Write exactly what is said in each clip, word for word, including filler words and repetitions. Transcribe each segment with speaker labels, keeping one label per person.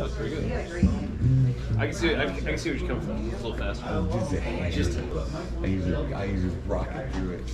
Speaker 1: was pretty good. I can see, I can, I can see where you're coming from. It's a little faster.
Speaker 2: Just, just I usually, I usually rock it through it.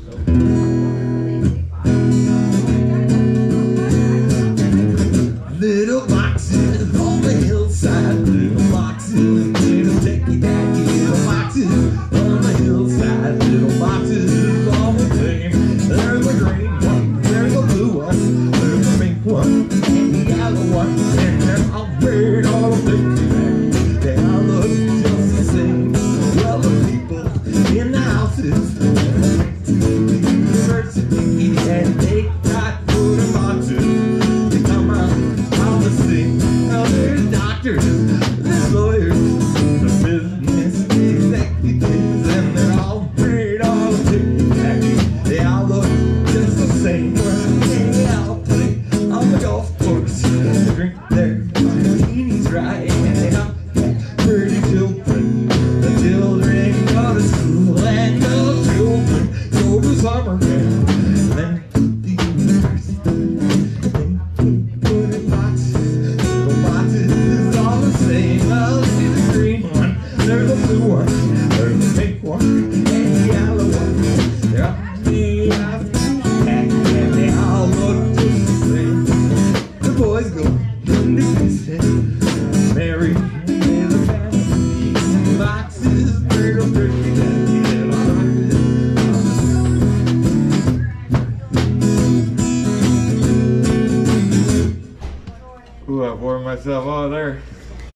Speaker 2: Little boxes on the hillside, little boxes, little techie tacky, little boxes on the hillside, little boxes all the same. There's a green one, there's a blue one, there's a pink one, and the yellow one, and they're all red, all the things. They all look just the same. Well, the people in the houses went to the university, and they got put in boxes. They come out all the same. Now there's doctors, there's lawyers, there's business executives, and they're all great, all ticky-tacky. They all look just the same. They all play on the golf course. They drink their martinis right, and they all pretty children. The children go to school, and the children go to summer camp. Then to the university, they put in boxes. Little boxes is all the same. I'll see the green one, there's a blue one, there's a pink one, and the yellow one. They're all made out of tack, and they all look just the same. The boys go into business, married. Ooh, I wore myself out there.